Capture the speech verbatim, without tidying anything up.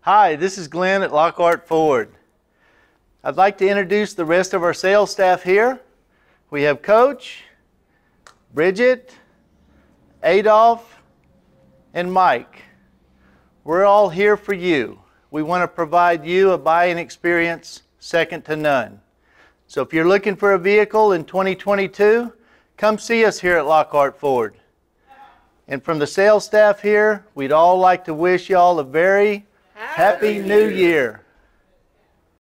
Hi, this is Glenn at Lockhart Ford. I'd like to introduce the rest of our sales staff here. We have Coach, Bridget, Adolph, and Mike. We're all here for you. We want to provide you a buying experience second to none. So if you're looking for a vehicle in twenty twenty-two, come see us here at Lockhart Ford. And from the sales staff here, we'd all like to wish y'all a very happy, happy New Year.